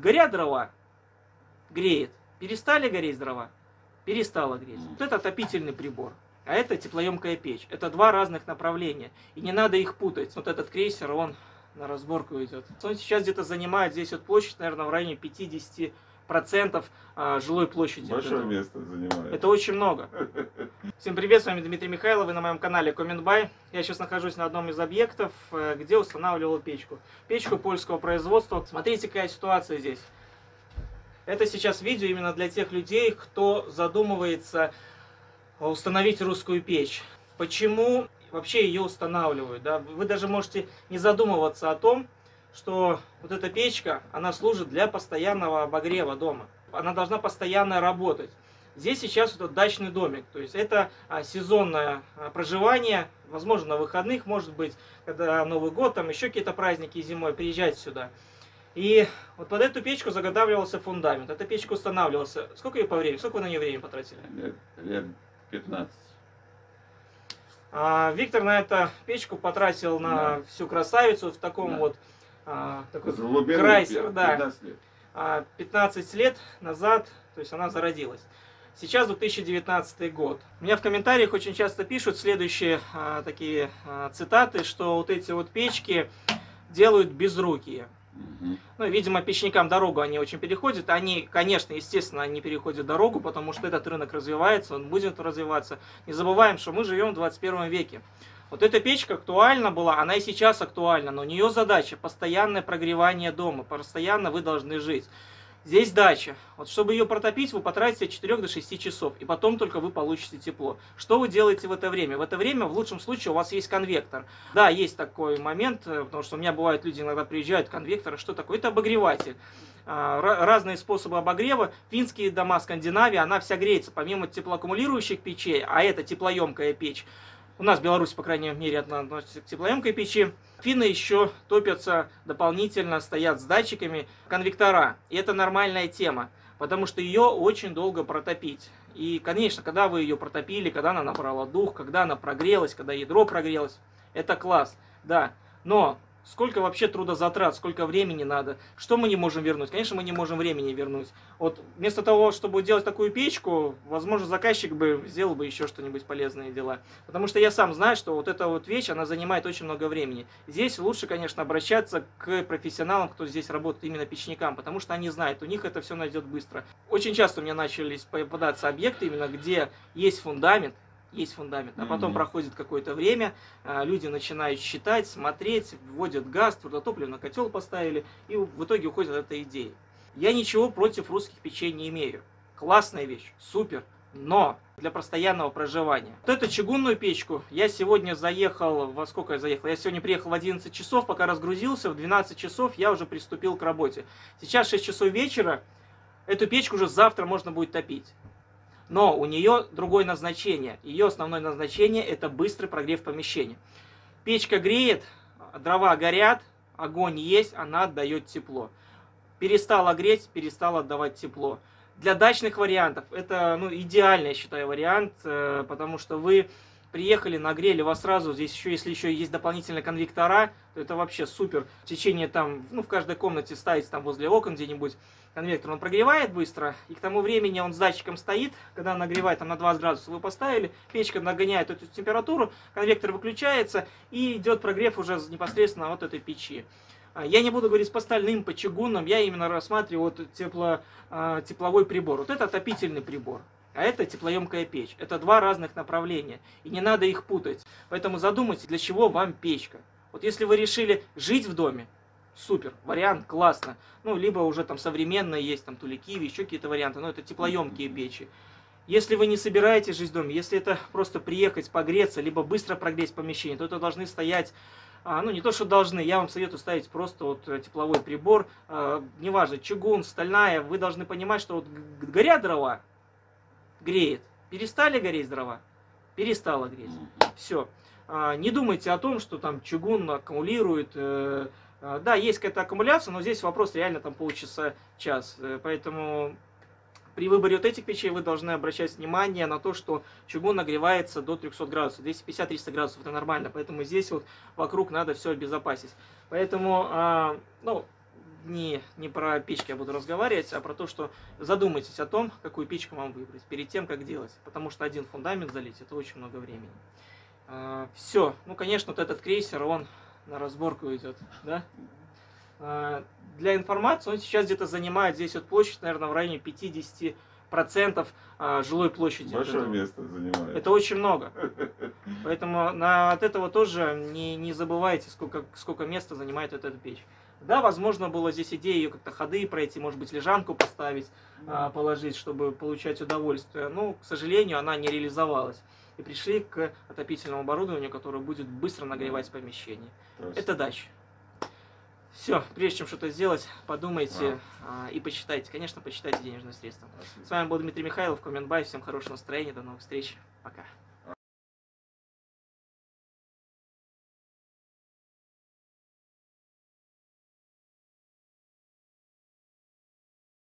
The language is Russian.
горят дрова, греет. Перестали гореть дрова, перестала греть. Вот это отопительный прибор. А это теплоемкая печь. Это два разных направления. И не надо их путать. Вот этот крейсер, он на разборку идет. Он сейчас где-то занимает здесь вот площадь, наверное, в районе 50% жилой площади. Большое место занимает. Это очень много. Всем привет, с вами Дмитрий Михайлов, вы на моем канале Комментбай. Я сейчас нахожусь на одном из объектов, где устанавливал печку. Печку польского производства. Смотрите, какая ситуация здесь. Это сейчас видео именно для тех людей, кто задумывается установить русскую печь. Почему вообще ее устанавливают? Да? Вы даже можете не задумываться о том, что вот эта печка, она служит для постоянного обогрева дома. Она должна постоянно работать. Здесь сейчас вот дачный домик, то есть это сезонное проживание, возможно, на выходных, может быть, когда Новый год, там еще какие-то праздники зимой, приезжать сюда. И вот под эту печку заготавливался фундамент. Эта печка устанавливался. Сколько ее по времени? Сколько вы на нее времени потратили? Лет 15. Виктор на эту печку потратил на всю красавицу в таком вот крайсер. 15 лет. 15 лет назад, то есть она зародилась. Сейчас 2019 год. У меня в комментариях очень часто пишут следующие такие цитаты, что вот эти вот печки делают безрукие. Ну, видимо, печникам дорогу они очень переходят. Они, конечно, естественно, они переходят дорогу, потому что этот рынок развивается, он будет развиваться. Не забываем, что мы живем в 21 веке. Вот эта печка актуальна была, она и сейчас актуальна, но у нее задача постоянное прогревание дома, постоянно вы должны жить. Здесь дача. Вот чтобы ее протопить, вы потратите от 4 до 6 часов, и потом только вы получите тепло. Что вы делаете в это время? В это время, в лучшем случае, у вас есть конвектор. Да, есть такой момент, потому что у меня бывают люди иногда приезжают, конвектор, что такое? Это обогреватель. Разные способы обогрева. Финские дома, Скандинавия, она вся греется, помимо теплоаккумулирующих печей, а это теплоемкая печь. У нас в Беларуси, по крайней мере, относится к теплоемкой печи. Финны еще топятся дополнительно, стоят с датчиками конвектора. И это нормальная тема, потому что ее очень долго протопить. И, конечно, когда вы ее протопили, когда она набрала дух, когда она прогрелась, когда ядро прогрелось, это класс, да. Но сколько вообще трудозатрат, сколько времени надо, что мы не можем вернуть? Конечно, мы не можем времени вернуть. Вот вместо того, чтобы делать такую печку, возможно, заказчик бы сделал бы еще что-нибудь полезные дела. Потому что я сам знаю, что вот эта вот вещь, она занимает очень много времени. Здесь лучше, конечно, обращаться к профессионалам, кто здесь работает, именно печникам, потому что они знают, у них это все найдет быстро. Очень часто у меня начались попадаться объекты, именно где есть фундамент, а потом проходит какое-то время, люди начинают считать, смотреть, вводят газ, твердотопливный котел поставили, и в итоге уходят от этой идеи. Я ничего против русских печей не имею. Классная вещь, супер, но для постоянного проживания. Вот эту чугунную печку я сегодня заехал, во сколько я заехал? Я сегодня приехал в 11 часов, пока разгрузился, в 12 часов я уже приступил к работе. Сейчас 6 часов вечера, эту печку уже завтра можно будет топить. Но у нее другое назначение. Ее основное назначение – это быстрый прогрев помещения. Печка греет, дрова горят, огонь есть, она отдает тепло. Перестала греть, перестала отдавать тепло. Для дачных вариантов это идеальный, я считаю, вариант, потому что вы приехали, нагрели, вас сразу, здесь еще, если еще есть дополнительные конвектора, то это вообще супер. В течение там, в каждой комнате ставить там возле окон где-нибудь конвектор, он прогревает быстро, и к тому времени он с датчиком стоит, когда он нагревает там на 20 градусов, вы поставили, печка нагоняет эту температуру, конвектор выключается, и идет прогрев уже непосредственно от этой печи. Я не буду говорить по стальным, по чугунным, я именно рассматриваю вот тепловой прибор. Вот это отопительный прибор. А это теплоемкая печь. Это два разных направления. И не надо их путать. Поэтому задумайтесь, для чего вам печка. Вот если вы решили жить в доме, супер, вариант, классно. Либо уже там современные есть, там Туликиви, еще какие-то варианты. Но это теплоемкие печи. Если вы не собираетесь жить в доме, если это просто приехать, погреться, либо быстро прогреть помещение, то это должны стоять, не то что должны, я вам советую ставить просто вот тепловой прибор. Неважно, чугун, стальная, вы должны понимать, что вот горят дрова, греет. Перестали гореть дрова? Перестала греть. Все. Не думайте о том, что там чугун аккумулирует. Да, есть какая-то аккумуляция, но здесь вопрос реально там полчаса, час. Поэтому при выборе вот этих печей вы должны обращать внимание на то, что чугун нагревается до 300 градусов. 250-300 градусов это нормально. Поэтому здесь вот вокруг надо все обезопасить. Поэтому, не про печки я буду разговаривать, а про то, что задумайтесь о том, какую печку вам выбрать перед тем, как делать. Потому что один фундамент залить, это очень много времени. Все. Ну, конечно, вот этот крейсер, он на разборку идет, да? Для информации, он сейчас где-то занимает здесь вот площадь, наверное, в районе 50% жилой площади. Большое место занимает. Это очень много. Поэтому от этого тоже не забывайте, сколько места занимает эта печь. Да, возможно, было здесь идея ее как-то ходы пройти, может быть, лежанку поставить, положить, чтобы получать удовольствие. Но, к сожалению, она не реализовалась. И пришли к отопительному оборудованию, которое будет быстро нагревать помещение. Это дача. Все, прежде чем что-то сделать, подумайте и почитайте. Конечно, почитайте денежные средства. С вами был Дмитрий Михайлов, Комментбай. Всем хорошего настроения, до новых встреч. Пока.